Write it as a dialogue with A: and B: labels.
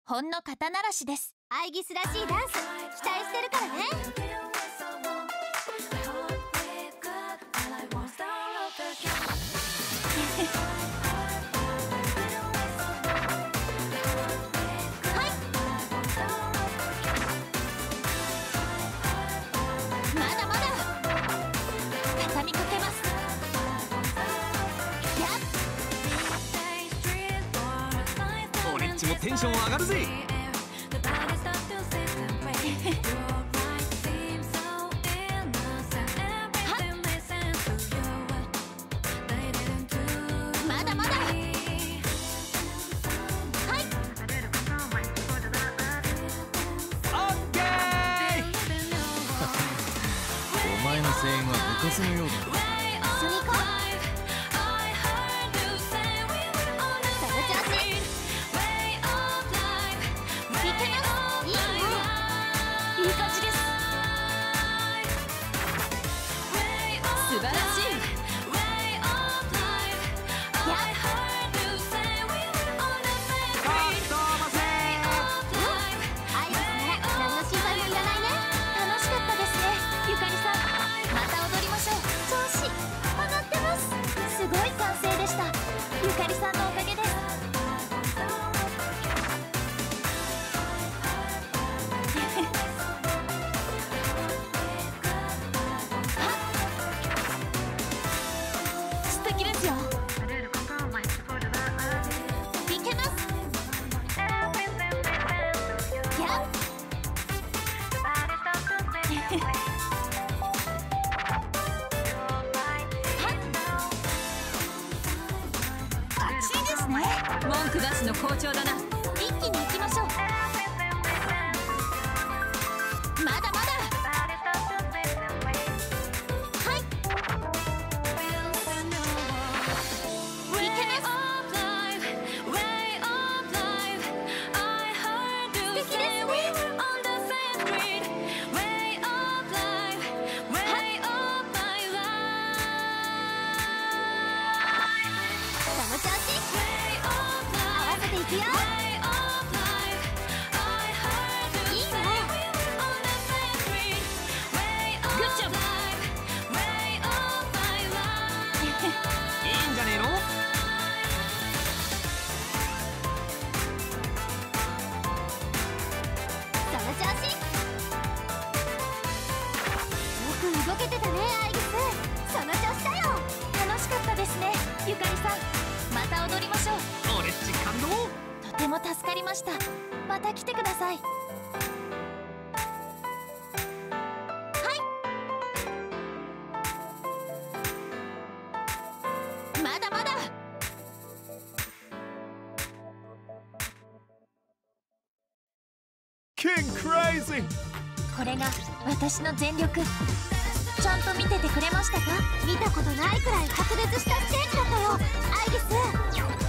A: ほんの肩慣らしです。
B: アイギスらしいダンス期待してるからね。
C: テンション上がるぜ。
B: まだまだ。はい。
C: オッケー。お前の声援は部活のようだ。
B: 一緒に行こう。
A: 素晴らしい。文句なしの好調だな。
B: 一気に行きましょう。まだまだ。はい。いけます。素敵ですね。いくよ。いいね。
A: グッジョブ。
C: いいんじゃねえの。
B: その調子。よく動けてたねアイギス。その調子だよ。
A: 楽しかったですねゆかりさん。また踊りましょう。
C: 俺っち感動。
A: とても助かりました。また来てください。
B: はい。まだまだ。
A: これが私の全力。ちゃんと見ててくれましたか？
B: 見たことないくらい白熱したステージだったよアイギス。